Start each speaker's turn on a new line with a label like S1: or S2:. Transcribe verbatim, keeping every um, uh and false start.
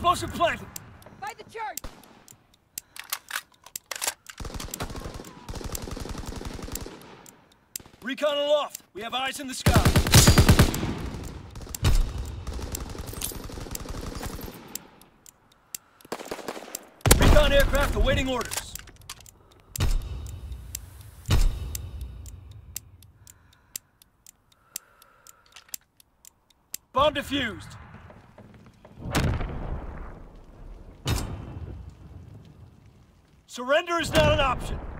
S1: Explosive planted.
S2: By the church!
S1: Recon aloft. We have eyes in the sky. Recon aircraft awaiting orders. Bomb defused. Surrender is not an option.